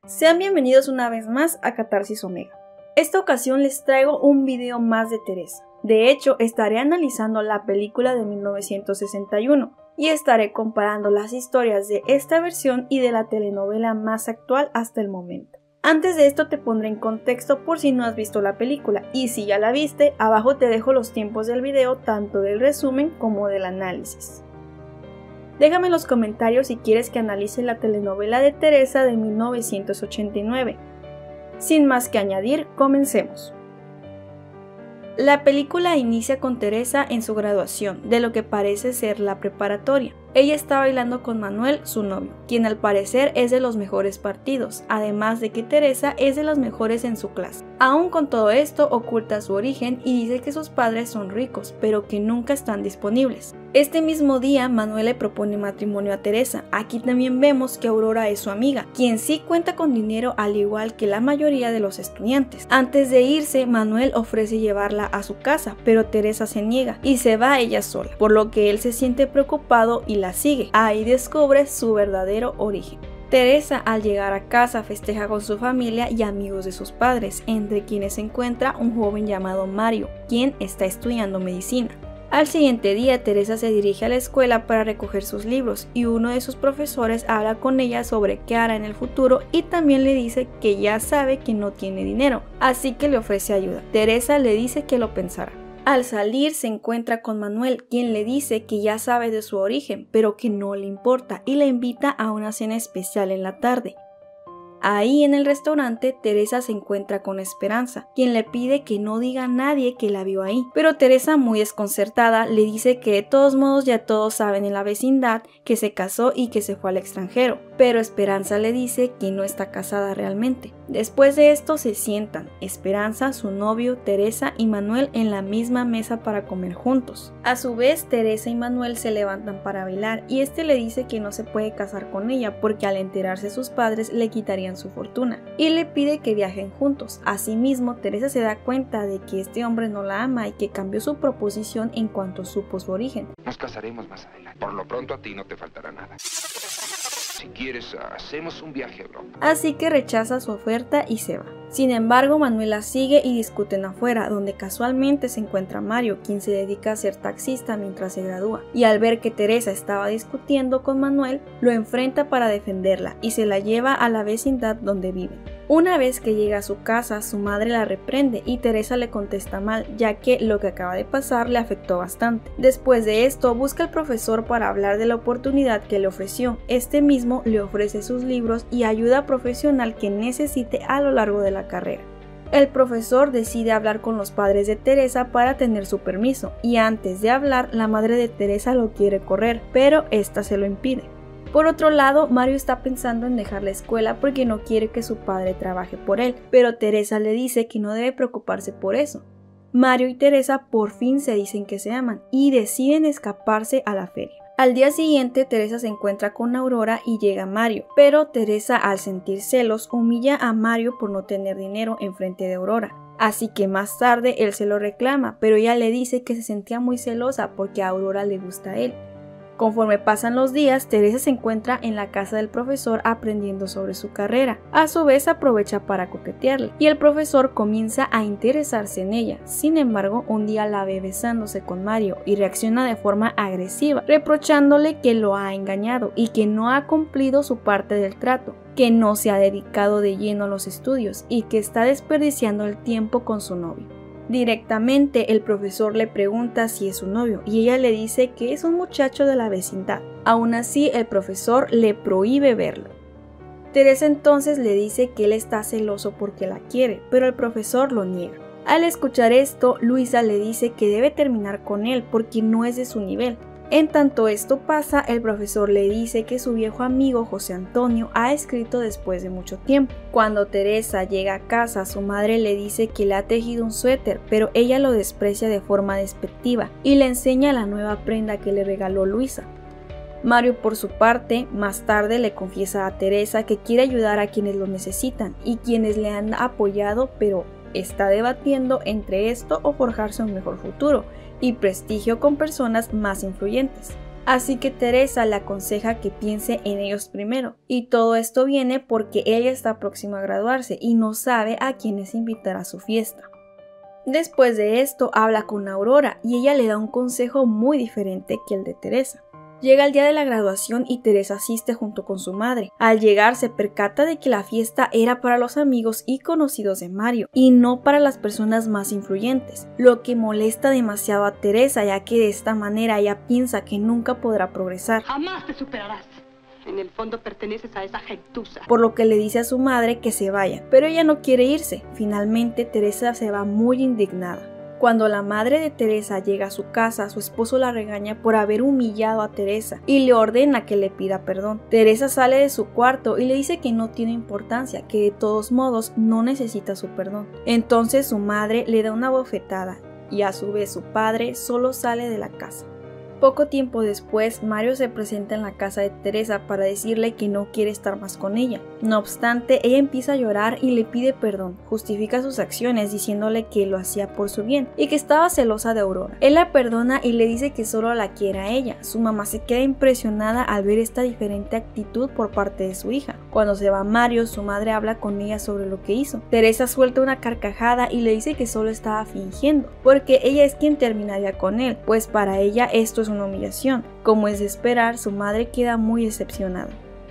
Sean bienvenidos una vez más a Catarsis Omega. Esta ocasión les traigo un video más de Teresa. De hecho, estaré analizando la película de 1961 y estaré comparando las historias de esta versión y de la telenovela más actual hasta el momento. Antes de esto te pondré en contexto por si no has visto la película, y si ya la viste, abajo te dejo los tiempos del video tanto del resumen como del análisis. Déjame en los comentarios si quieres que analice la telenovela de Teresa de 1989. Sin más que añadir, comencemos. La película inicia con Teresa en su graduación de lo que parece ser la preparatoria. Ella está bailando con Manuel, su novio, quien al parecer es de los mejores partidos, además de que Teresa es de las mejores en su clase. Aún con todo esto, oculta su origen y dice que sus padres son ricos, pero que nunca están disponibles. Este mismo día, Manuel le propone matrimonio a Teresa. Aquí también vemos que Aurora es su amiga, quien sí cuenta con dinero al igual que la mayoría de los estudiantes. Antes de irse, Manuel ofrece llevarla a su casa, pero Teresa se niega y se va ella sola, por lo que él se siente preocupado y la sigue. Ahí descubre su verdadero origen. Teresa al llegar a casa festeja con su familia y amigos de sus padres, entre quienes se encuentra un joven llamado Mario, quien está estudiando medicina. Al siguiente día, Teresa se dirige a la escuela para recoger sus libros y uno de sus profesores habla con ella sobre qué hará en el futuro y también le dice que ya sabe que no tiene dinero, así que le ofrece ayuda. Teresa le dice que lo pensará. Al salir se encuentra con Manuel, quien le dice que ya sabe de su origen, pero que no le importa y la invita a una cena especial en la tarde. Ahí en el restaurante, Teresa se encuentra con Esperanza, quien le pide que no diga a nadie que la vio ahí, pero Teresa, muy desconcertada, le dice que de todos modos ya todos saben en la vecindad que se casó y que se fue al extranjero, pero Esperanza le dice que no está casada realmente. Después de esto se sientan, Esperanza, su novio, Teresa y Manuel en la misma mesa para comer juntos. A su vez, Teresa y Manuel se levantan para bailar y este le dice que no se puede casar con ella porque al enterarse sus padres le quitarían su fortuna y le pide que viajen juntos. Asimismo, Teresa se da cuenta de que este hombre no la ama y que cambió su proposición en cuanto supo su origen. Nos casaremos más adelante. Por lo pronto a ti no te faltará nada. Si quieres, hacemos un viaje a Europa. Así que rechaza su oferta y se va. Sin embargo, Manuel la sigue y discuten afuera, donde casualmente se encuentra Mario, quien se dedica a ser taxista mientras se gradúa. Y al ver que Teresa estaba discutiendo con Manuel, lo enfrenta para defenderla y se la lleva a la vecindad donde vive. Una vez que llega a su casa, su madre la reprende y Teresa le contesta mal, ya que lo que acaba de pasar le afectó bastante. Después de esto, busca al profesor para hablar de la oportunidad que le ofreció. Este mismo le ofrece sus libros y ayuda profesional que necesite a lo largo de la carrera. El profesor decide hablar con los padres de Teresa para tener su permiso, y antes de hablar, la madre de Teresa lo quiere correr, pero esta se lo impide. Por otro lado, Mario está pensando en dejar la escuela porque no quiere que su padre trabaje por él, pero Teresa le dice que no debe preocuparse por eso. Mario y Teresa por fin se dicen que se aman y deciden escaparse a la feria. Al día siguiente, Teresa se encuentra con Aurora y llega Mario, pero Teresa, al sentir celos, humilla a Mario por no tener dinero en frente de Aurora. Así que más tarde él se lo reclama, pero ella le dice que se sentía muy celosa porque a Aurora le gusta a él. Conforme pasan los días, Teresa se encuentra en la casa del profesor aprendiendo sobre su carrera. A su vez aprovecha para coquetearle y el profesor comienza a interesarse en ella. Sin embargo, un día la ve besándose con Mario y reacciona de forma agresiva, reprochándole que lo ha engañado y que no ha cumplido su parte del trato, que no se ha dedicado de lleno a los estudios y que está desperdiciando el tiempo con su novio. Directamente el profesor le pregunta si es su novio y ella le dice que es un muchacho de la vecindad. Aún así, el profesor le prohíbe verlo. Teresa entonces le dice que él está celoso porque la quiere, pero el profesor lo niega. Al escuchar esto, Luisa le dice que debe terminar con él porque no es de su nivel. En tanto esto pasa, el profesor le dice que su viejo amigo José Antonio ha escrito después de mucho tiempo. Cuando Teresa llega a casa, su madre le dice que le ha tejido un suéter, pero ella lo desprecia de forma despectiva y le enseña la nueva prenda que le regaló Luisa. Mario, por su parte, más tarde le confiesa a Teresa que quiere ayudar a quienes lo necesitan y quienes le han apoyado, pero está debatiendo entre esto o forjarse un mejor futuro y prestigio con personas más influyentes. Así que Teresa le aconseja que piense en ellos primero, y todo esto viene porque ella está próxima a graduarse y no sabe a quiénes invitar a su fiesta. Después de esto habla con Aurora y ella le da un consejo muy diferente que el de Teresa. Llega el día de la graduación y Teresa asiste junto con su madre. Al llegar se percata de que la fiesta era para los amigos y conocidos de Mario y no para las personas más influyentes, lo que molesta demasiado a Teresa, ya que de esta manera ella piensa que nunca podrá progresar. Jamás te superarás. En el fondo perteneces a esa gentuza. Por lo que le dice a su madre que se vaya, pero ella no quiere irse. Finalmente Teresa se va muy indignada. Cuando la madre de Teresa llega a su casa, su esposo la regaña por haber humillado a Teresa y le ordena que le pida perdón. Teresa sale de su cuarto y le dice que no tiene importancia, que de todos modos no necesita su perdón. Entonces su madre le da una bofetada y a su vez su padre solo sale de la casa. Poco tiempo después, Mario se presenta en la casa de Teresa para decirle que no quiere estar más con ella. No obstante, ella empieza a llorar y le pide perdón. Justifica sus acciones diciéndole que lo hacía por su bien y que estaba celosa de Aurora. Él la perdona y le dice que solo la quiere a ella. Su mamá se queda impresionada al ver esta diferente actitud por parte de su hija. Cuando se va Mario, su madre habla con ella sobre lo que hizo. Teresa suelta una carcajada y le dice que solo estaba fingiendo, porque ella es quien terminaría con él, pues para ella esto es una humillación. Como es de esperar, su madre queda muy decepcionada.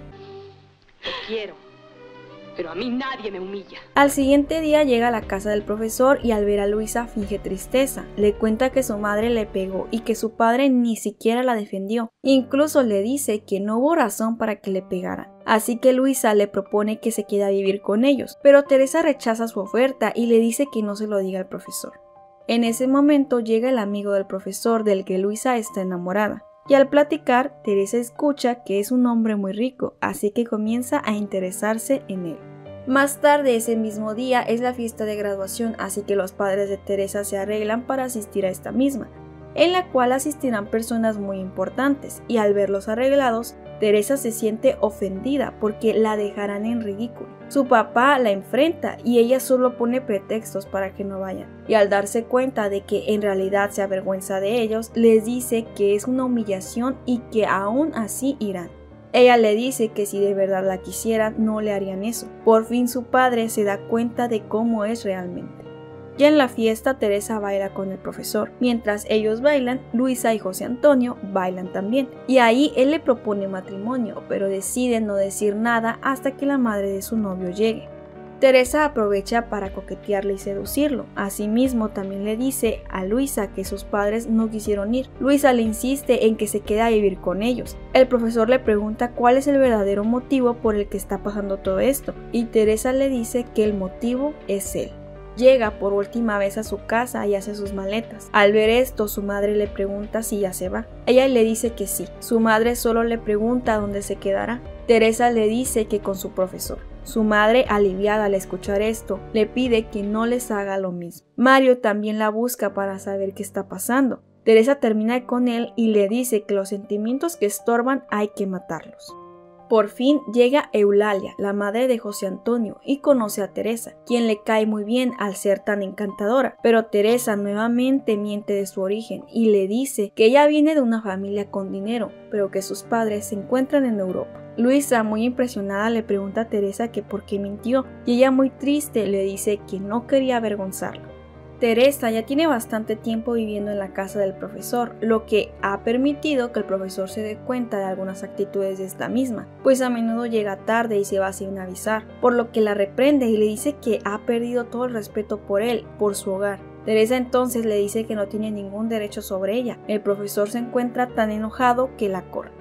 Te quiero, pero a mí nadie me humilla. Al siguiente día llega a la casa del profesor y al ver a Luisa finge tristeza. Le cuenta que su madre le pegó y que su padre ni siquiera la defendió. Incluso le dice que no hubo razón para que le pegara. Así que Luisa le propone que se quede a vivir con ellos, pero Teresa rechaza su oferta y le dice que no se lo diga al profesor. En ese momento llega el amigo del profesor del que Luisa está enamorada, y al platicar, Teresa escucha que es un hombre muy rico, así que comienza a interesarse en él. Más tarde ese mismo día es la fiesta de graduación, así que los padres de Teresa se arreglan para asistir a esta misma, en la cual asistirán personas muy importantes, y al verlos arreglados, Teresa se siente ofendida porque la dejarán en ridículo. Su papá la enfrenta y ella solo pone pretextos para que no vayan. Y al darse cuenta de que en realidad se avergüenza de ellos, les dice que es una humillación y que aún así irán. Ella le dice que si de verdad la quisieran, no le harían eso. Por fin su padre se da cuenta de cómo es realmente. Ya en la fiesta, Teresa baila con el profesor. Mientras ellos bailan, Luisa y José Antonio bailan también. Y ahí él le propone matrimonio, pero decide no decir nada hasta que la madre de su novio llegue. Teresa aprovecha para coquetearle y seducirlo. Asimismo, también le dice a Luisa que sus padres no quisieron ir. Luisa le insiste en que se quede a vivir con ellos. El profesor le pregunta cuál es el verdadero motivo por el que está pasando todo esto, y Teresa le dice que el motivo es él. Llega por última vez a su casa y hace sus maletas. Al ver esto, su madre le pregunta si ya se va. Ella le dice que sí. Su madre solo le pregunta dónde se quedará. Teresa le dice que con su profesor. Su madre, aliviada al escuchar esto, le pide que no les haga lo mismo. Mario también la busca para saber qué está pasando. Teresa termina con él y le dice que los sentimientos que estorban hay que matarlos. Por fin llega Eulalia, la madre de José Antonio, y conoce a Teresa, quien le cae muy bien al ser tan encantadora, pero Teresa nuevamente miente de su origen y le dice que ella viene de una familia con dinero, pero que sus padres se encuentran en Europa. Luisa, muy impresionada, le pregunta a Teresa que por qué mintió, y ella muy triste le dice que no quería avergonzarla. Teresa ya tiene bastante tiempo viviendo en la casa del profesor, lo que ha permitido que el profesor se dé cuenta de algunas actitudes de esta misma, pues a menudo llega tarde y se va sin avisar, por lo que la reprende y le dice que ha perdido todo el respeto por él, por su hogar. Teresa entonces le dice que no tiene ningún derecho sobre ella. El profesor se encuentra tan enojado que la corre.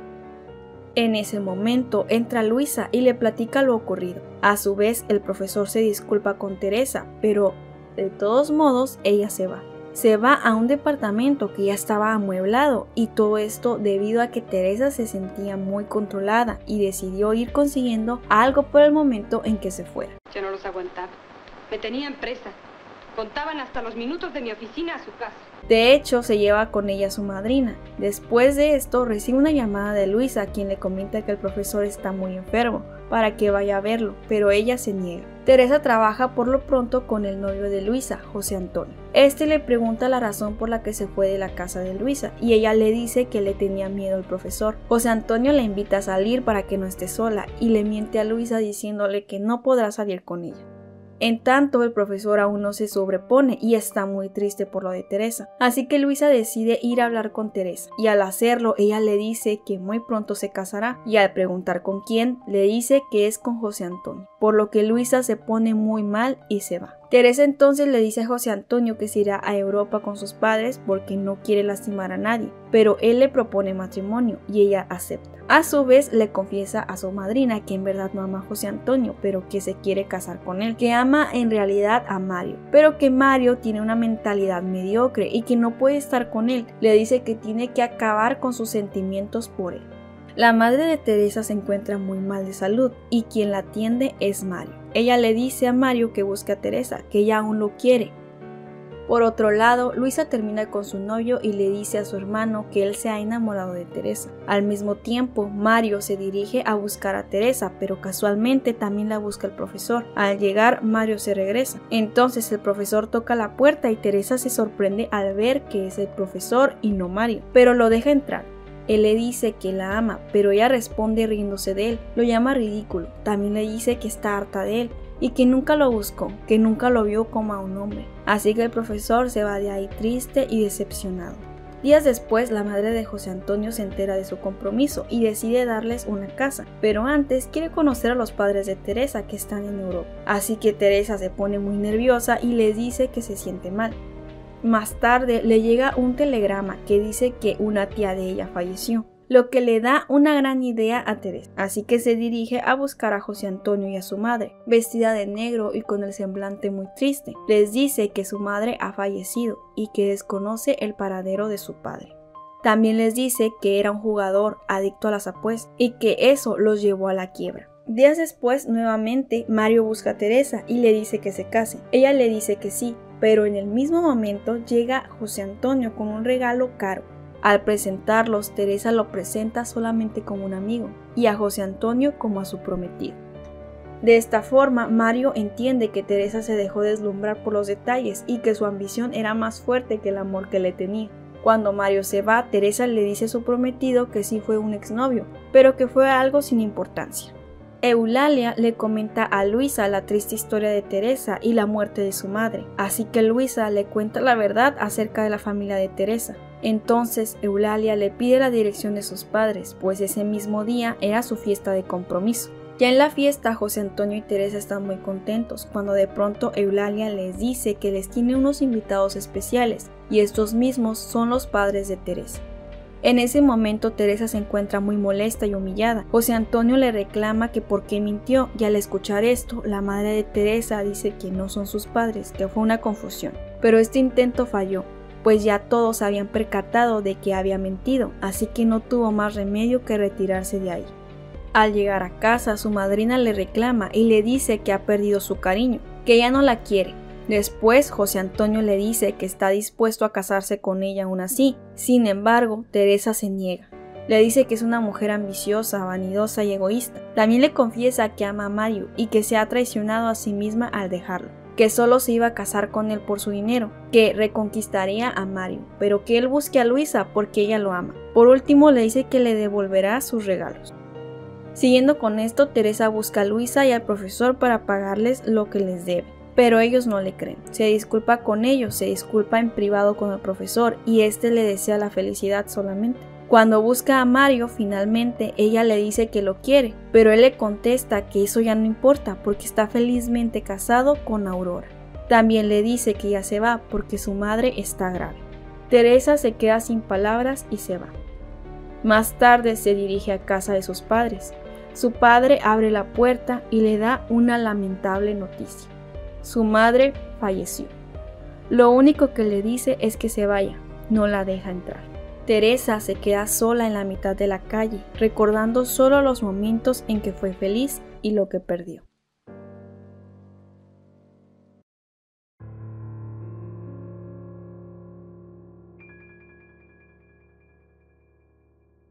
En ese momento entra Luisa y le platica lo ocurrido. A su vez, el profesor se disculpa con Teresa, pero de todos modos, ella se va. Se va a un departamento que ya estaba amueblado, y todo esto debido a que Teresa se sentía muy controlada y decidió ir consiguiendo algo por el momento en que se fuera. Yo no los aguantaba. Me tenían presa. Contaban hasta los minutos de mi oficina a su casa. De hecho, se lleva con ella a su madrina. Después de esto, recibe una llamada de Luisa, quien le comenta que el profesor está muy enfermo, para que vaya a verlo, pero ella se niega. Teresa trabaja por lo pronto con el novio de Luisa, José Antonio. Este le pregunta la razón por la que se fue de la casa de Luisa y ella le dice que le tenía miedo al profesor. José Antonio la invita a salir para que no esté sola y le miente a Luisa diciéndole que no podrá salir con ella. En tanto, el profesor aún no se sobrepone y está muy triste por lo de Teresa, así que Luisa decide ir a hablar con Teresa, y al hacerlo ella le dice que muy pronto se casará, y al preguntar con quién, le dice que es con José Antonio, por lo que Luisa se pone muy mal y se va. Teresa entonces le dice a José Antonio que se irá a Europa con sus padres porque no quiere lastimar a nadie, pero él le propone matrimonio y ella acepta. A su vez le confiesa a su madrina que en verdad no ama a José Antonio, pero que se quiere casar con él, que ama en realidad a Mario, pero que Mario tiene una mentalidad mediocre y que no puede estar con él. Le dice que tiene que acabar con sus sentimientos por él. La madre de Teresa se encuentra muy mal de salud y quien la atiende es Mario. Ella le dice a Mario que busque a Teresa, que ella aún lo quiere. Por otro lado, Luisa termina con su novio y le dice a su hermano que él se ha enamorado de Teresa. Al mismo tiempo, Mario se dirige a buscar a Teresa, pero casualmente también la busca el profesor. Al llegar, Mario se regresa. Entonces el profesor toca la puerta y Teresa se sorprende al ver que es el profesor y no Mario, pero lo deja entrar. Él le dice que la ama, pero ella responde riéndose de él, lo llama ridículo. También le dice que está harta de él y que nunca lo buscó, que nunca lo vio como a un hombre. Así que el profesor se va de ahí triste y decepcionado. Días después, la madre de José Antonio se entera de su compromiso y decide darles una casa, pero antes quiere conocer a los padres de Teresa que están en Europa. Así que Teresa se pone muy nerviosa y les dice que se siente mal. Más tarde le llega un telegrama que dice que una tía de ella falleció, lo que le da una gran idea a Teresa, así que se dirige a buscar a José Antonio y a su madre, vestida de negro y con el semblante muy triste. Les dice que su madre ha fallecido y que desconoce el paradero de su padre. También les dice que era un jugador adicto a las apuestas y que eso los llevó a la quiebra. Días después, nuevamente, Mario busca a Teresa y le dice que se case. Ella le dice que sí, pero en el mismo momento llega José Antonio con un regalo caro. Al presentarlos, Teresa lo presenta solamente como un amigo y a José Antonio como a su prometido. De esta forma, Mario entiende que Teresa se dejó deslumbrar por los detalles y que su ambición era más fuerte que el amor que le tenía. Cuando Mario se va, Teresa le dice a su prometido que sí fue un exnovio, pero que fue algo sin importancia. Eulalia le comenta a Luisa la triste historia de Teresa y la muerte de su madre, así que Luisa le cuenta la verdad acerca de la familia de Teresa. Entonces Eulalia le pide la dirección de sus padres, pues ese mismo día era su fiesta de compromiso. Ya en la fiesta, José Antonio y Teresa están muy contentos, cuando de pronto Eulalia les dice que les tiene unos invitados especiales, y estos mismos son los padres de Teresa. En ese momento Teresa se encuentra muy molesta y humillada. José Antonio le reclama que por qué mintió, y al escuchar esto, la madre de Teresa dice que no son sus padres, que fue una confusión. Pero este intento falló, pues ya todos habían percatado de que había mentido, así que no tuvo más remedio que retirarse de ahí. Al llegar a casa, su madrina le reclama y le dice que ha perdido su cariño, que ya no la quiere. Después, José Antonio le dice que está dispuesto a casarse con ella aún así. Sin embargo, Teresa se niega. Le dice que es una mujer ambiciosa, vanidosa y egoísta. También le confiesa que ama a Mario y que se ha traicionado a sí misma al dejarlo, que solo se iba a casar con él por su dinero, que reconquistaría a Mario, pero que él busque a Luisa porque ella lo ama. Por último, le dice que le devolverá sus regalos. Siguiendo con esto, Teresa busca a Luisa y al profesor para pagarles lo que les debe. Pero ellos no le creen. Se disculpa con ellos, se disculpa en privado con el profesor y este le desea la felicidad solamente. Cuando busca a Mario, finalmente ella le dice que lo quiere, pero él le contesta que eso ya no importa porque está felizmente casado con Aurora. También le dice que ya se va porque su madre está grave. Teresa se queda sin palabras y se va. Más tarde se dirige a casa de sus padres. Su padre abre la puerta y le da una lamentable noticia. Su madre falleció. Lo único que le dice es que se vaya, no la deja entrar. Teresa se queda sola en la mitad de la calle, recordando solo los momentos en que fue feliz y lo que perdió.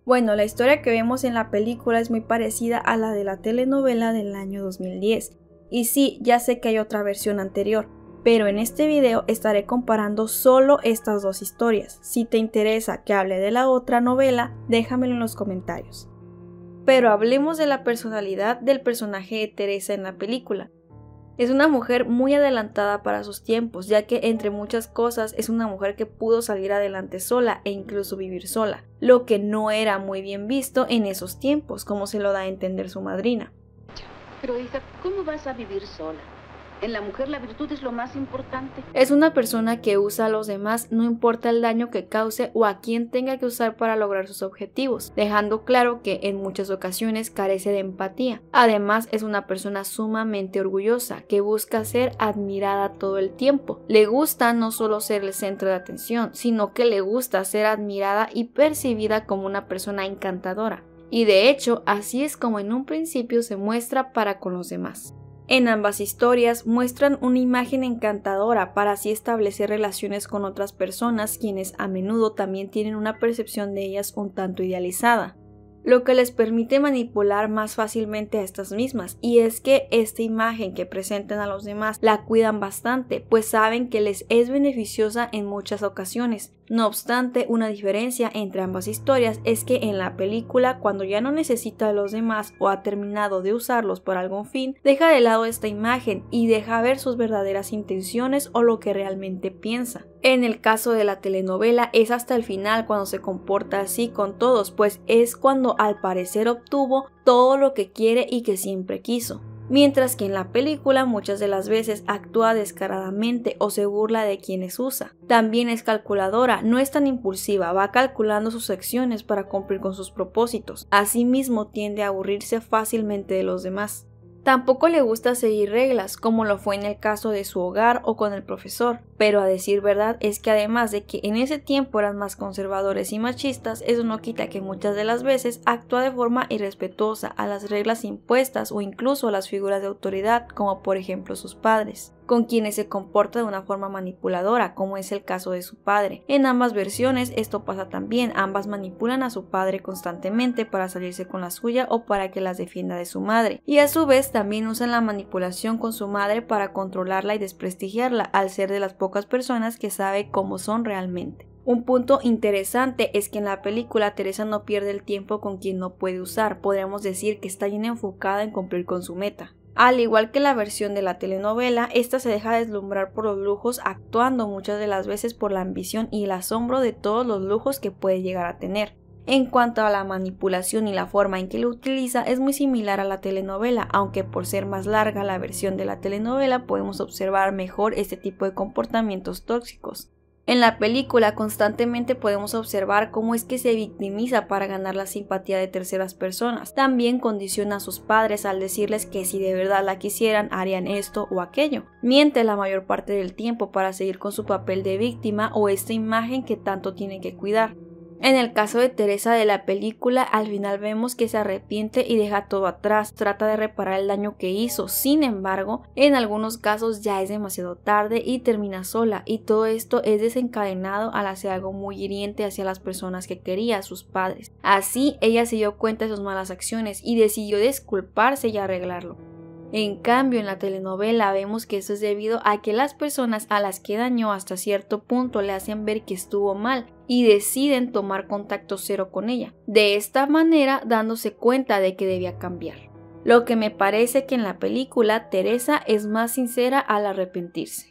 Bueno, la historia que vemos en la película es muy parecida a la de la telenovela del año 2010. Y sí, ya sé que hay otra versión anterior, pero en este video estaré comparando solo estas dos historias. Si te interesa que hable de la otra novela, déjamelo en los comentarios. Pero hablemos de la personalidad del personaje de Teresa en la película. Es una mujer muy adelantada para sus tiempos, ya que entre muchas cosas es una mujer que pudo salir adelante sola e incluso vivir sola, lo que no era muy bien visto en esos tiempos, como se lo da a entender su madrina. Pero hija, ¿cómo vas a vivir sola? En la mujer la virtud es lo más importante. Es una persona que usa a los demás, no importa el daño que cause o a quién tenga que usar para lograr sus objetivos, dejando claro que en muchas ocasiones carece de empatía. Además, es una persona sumamente orgullosa, que busca ser admirada todo el tiempo. Le gusta no solo ser el centro de atención, sino que le gusta ser admirada y percibida como una persona encantadora. Y de hecho, así es como en un principio se muestra para con los demás. En ambas historias muestran una imagen encantadora para así establecer relaciones con otras personas, quienes a menudo también tienen una percepción de ellas un tanto idealizada, lo que les permite manipular más fácilmente a estas mismas. Y es que esta imagen que presentan a los demás la cuidan bastante, pues saben que les es beneficiosa en muchas ocasiones. No obstante, una diferencia entre ambas historias es que en la película, cuando ya no necesita a los demás o ha terminado de usarlos por algún fin, deja de lado esta imagen y deja ver sus verdaderas intenciones o lo que realmente piensa. En el caso de la telenovela es hasta el final cuando se comporta así con todos, pues es cuando al parecer obtuvo todo lo que quiere y que siempre quiso. Mientras que en la película muchas de las veces actúa descaradamente o se burla de quienes usa. También es calculadora, no es tan impulsiva, va calculando sus acciones para cumplir con sus propósitos. Asimismo tiende a aburrirse fácilmente de los demás. Tampoco le gusta seguir reglas, como lo fue en el caso de su hogar o con el profesor, pero a decir verdad es que además de que en ese tiempo eran más conservadores y machistas, eso no quita que muchas de las veces actúa de forma irrespetuosa a las reglas impuestas o incluso a las figuras de autoridad, como por ejemplo sus padres, con quienes se comporta de una forma manipuladora, como es el caso de su padre. En ambas versiones esto pasa también, ambas manipulan a su padre constantemente para salirse con la suya o para que las defienda de su madre, y a su vez también usan la manipulación con su madre para controlarla y desprestigiarla, al ser de las pocas personas que sabe cómo son realmente. Un punto interesante es que en la película Teresa no pierde el tiempo con quien no puede usar, podríamos decir que está bien enfocada en cumplir con su meta. Al igual que la versión de la telenovela, esta se deja deslumbrar por los lujos, actuando muchas de las veces por la ambición y el asombro de todos los lujos que puede llegar a tener. En cuanto a la manipulación y la forma en que lo utiliza, es muy similar a la telenovela, aunque por ser más larga la versión de la telenovela podemos observar mejor este tipo de comportamientos tóxicos. En la película constantemente podemos observar cómo es que se victimiza para ganar la simpatía de terceras personas. También condiciona a sus padres al decirles que si de verdad la quisieran harían esto o aquello. Miente la mayor parte del tiempo para seguir con su papel de víctima o esta imagen que tanto tiene que cuidar. En el caso de Teresa de la película, al final vemos que se arrepiente y deja todo atrás, trata de reparar el daño que hizo. Sin embargo, en algunos casos ya es demasiado tarde y termina sola, y todo esto es desencadenado al hacer algo muy hiriente hacia las personas que quería, sus padres. Así, ella se dio cuenta de sus malas acciones y decidió disculparse y arreglarlo. En cambio, en la telenovela vemos que esto es debido a que las personas a las que dañó hasta cierto punto le hacen ver que estuvo mal y deciden tomar contacto cero con ella, de esta manera dándose cuenta de que debía cambiar. Lo que me parece que en la película Teresa es más sincera al arrepentirse.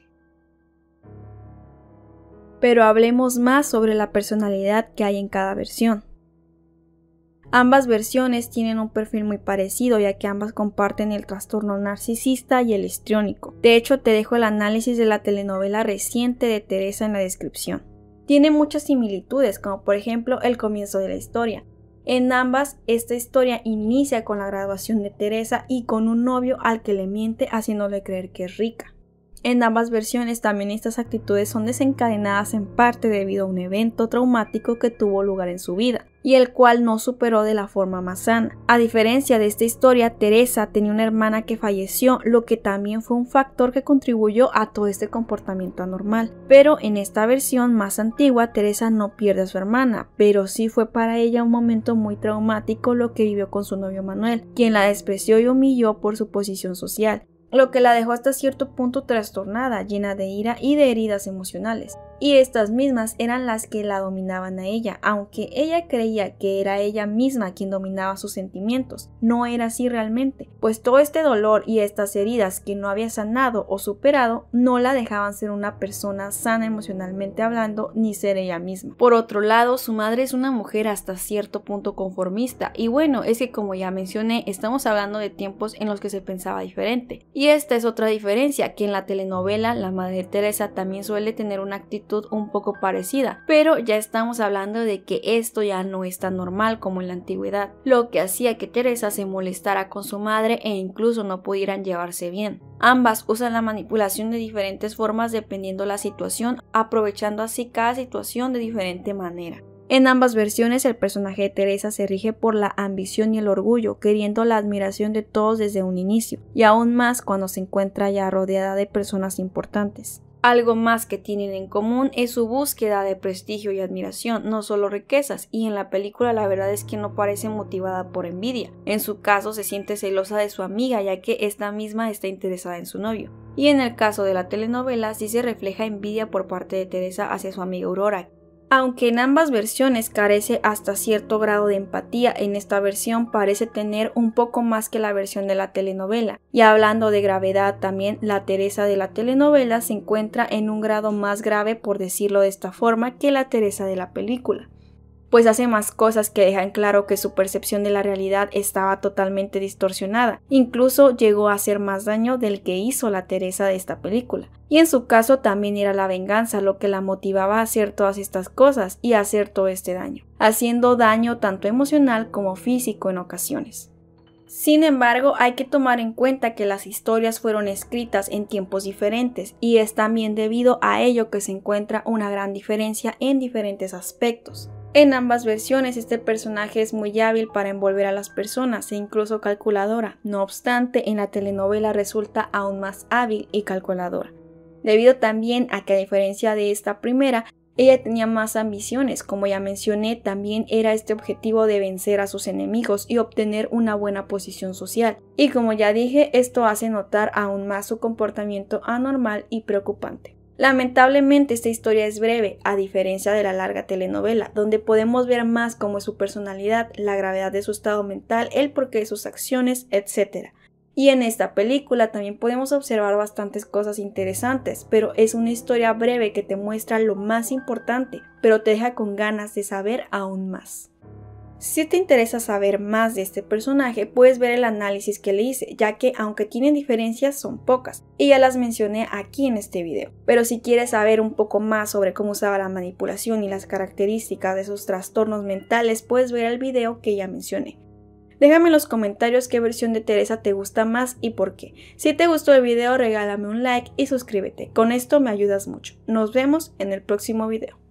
Pero hablemos más sobre la personalidad que hay en cada versión. Ambas versiones tienen un perfil muy parecido, ya que ambas comparten el trastorno narcisista y el histriónico. De hecho, te dejo el análisis de la telenovela reciente de Teresa en la descripción. Tiene muchas similitudes, como por ejemplo el comienzo de la historia. En ambas, esta historia inicia con la graduación de Teresa y con un novio al que le miente haciéndole creer que es rica. En ambas versiones también estas actitudes son desencadenadas en parte debido a un evento traumático que tuvo lugar en su vida y el cual no superó de la forma más sana. A diferencia de esta historia, Teresa tenía una hermana que falleció, lo que también fue un factor que contribuyó a todo este comportamiento anormal. Pero en esta versión más antigua, Teresa no pierde a su hermana, pero sí fue para ella un momento muy traumático lo que vivió con su novio Manuel, quien la despreció y humilló por su posición social, lo que la dejó hasta cierto punto trastornada, llena de ira y de heridas emocionales. Y estas mismas eran las que la dominaban a ella, aunque ella creía que era ella misma quien dominaba sus sentimientos. No era así realmente, pues todo este dolor y estas heridas que no había sanado o superado no la dejaban ser una persona sana emocionalmente hablando ni ser ella misma. Por otro lado, su madre es una mujer hasta cierto punto conformista, y bueno, es que como ya mencioné, estamos hablando de tiempos en los que se pensaba diferente. Y esta es otra diferencia, que en la telenovela la madre de Teresa también suele tener una actitud un poco parecida, pero ya estamos hablando de que esto ya no es tan normal como en la antigüedad, lo que hacía que Teresa se molestara con su madre e incluso no pudieran llevarse bien. Ambas usan la manipulación de diferentes formas dependiendo la situación, aprovechando así cada situación de diferente manera. En ambas versiones el personaje de Teresa se rige por la ambición y el orgullo, queriendo la admiración de todos desde un inicio, y aún más cuando se encuentra ya rodeada de personas importantes. Algo más que tienen en común es su búsqueda de prestigio y admiración, no solo riquezas, y en la película la verdad es que no parece motivada por envidia. En su caso se siente celosa de su amiga, ya que esta misma está interesada en su novio. Y en el caso de la telenovela sí se refleja envidia por parte de Teresa hacia su amiga Aurora. Aunque en ambas versiones carece hasta cierto grado de empatía, en esta versión parece tener un poco más que la versión de la telenovela. Y hablando de gravedad también, la Teresa de la telenovela se encuentra en un grado más grave, por decirlo de esta forma, que la Teresa de la película, pues hace más cosas que dejan claro que su percepción de la realidad estaba totalmente distorsionada. Incluso llegó a hacer más daño del que hizo la Teresa de esta película. Y en su caso también era la venganza lo que la motivaba a hacer todas estas cosas y a hacer todo este daño, haciendo daño tanto emocional como físico en ocasiones. Sin embargo, hay que tomar en cuenta que las historias fueron escritas en tiempos diferentes y es también debido a ello que se encuentra una gran diferencia en diferentes aspectos. En ambas versiones este personaje es muy hábil para envolver a las personas e incluso calculadora, no obstante en la telenovela resulta aún más hábil y calculadora, debido también a que a diferencia de esta primera, ella tenía más ambiciones. Como ya mencioné, también era este objetivo de vencer a sus enemigos y obtener una buena posición social. Y como ya dije, esto hace notar aún más su comportamiento anormal y preocupante. Lamentablemente esta historia es breve, a diferencia de la larga telenovela, donde podemos ver más cómo es su personalidad, la gravedad de su estado mental, el porqué de sus acciones, etc. Y en esta película también podemos observar bastantes cosas interesantes, pero es una historia breve que te muestra lo más importante, pero te deja con ganas de saber aún más. Si te interesa saber más de este personaje, puedes ver el análisis que le hice, ya que aunque tienen diferencias son pocas, y ya las mencioné aquí en este video. Pero si quieres saber un poco más sobre cómo usaba la manipulación y las características de sus trastornos mentales, puedes ver el video que ya mencioné. Déjame en los comentarios qué versión de Teresa te gusta más y por qué. Si te gustó el video, regálame un like y suscríbete. Con esto me ayudas mucho. Nos vemos en el próximo video.